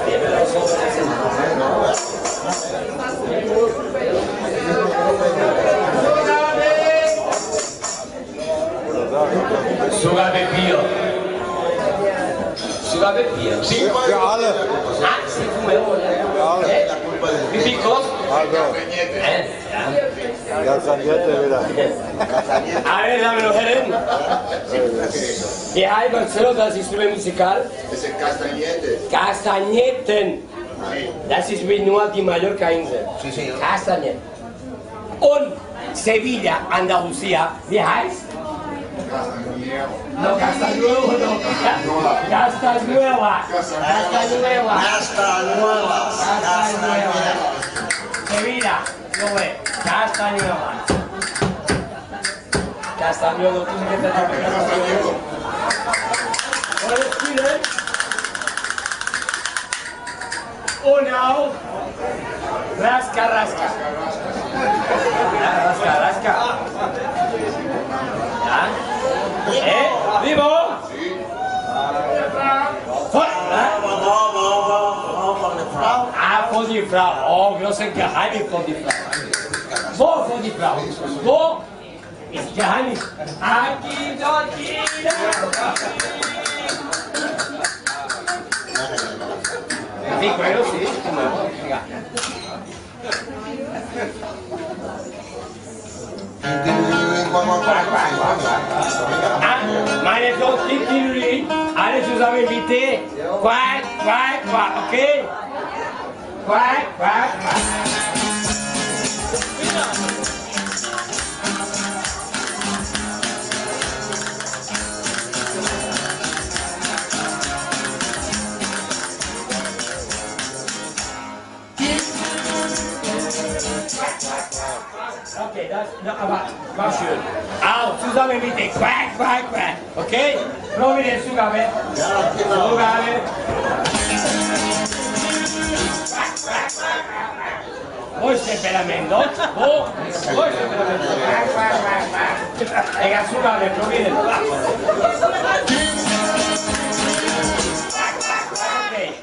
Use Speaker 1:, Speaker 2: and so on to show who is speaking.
Speaker 1: Sogar mit Bier.
Speaker 2: Für alle.
Speaker 1: Ah, Sie für alle. Wie viel kostet?
Speaker 2: Also, Gazzanierte wieder.
Speaker 1: Meine Damen und Herren, wie heißt Marcelo das Instrument musikal?
Speaker 3: Das ist Castagnette.
Speaker 1: Kastagnetten. Das ist wie nur die Mallorca-Insel. Kastagnetten. Und Sevilla, Andalucía, wie heißt? No, Castanuevo, no. Castanueva. Castanueva. Castanueva. Sevilla, no ve. Castanueva. Castanuevo, tú que te has Castanuevo. Uno. Rasca, rasca. Rasca, rasca. Vivo? Ah, von die Frau. Oh, große Geheimnis von die Frau. Wo von die Frau? Wo ist Geheimnis? Aquí, dort, hier. Sí, bueno, sí. Meine Frau Tiki, alle zusammen bitte. Quack, quack, quack, okay? Quack, quack, quack. Okay, das, no, aber war schön. Auch zusammen bitte. Quack, quack, quack. Okay? Probieren die Zugabe. Zugabe. Quack, quack, quack. Wo ist der Temperamento? Wo ist der Temperamento? Quack, quack, quack, quack. Venga, Zugabe, probieren. Okay.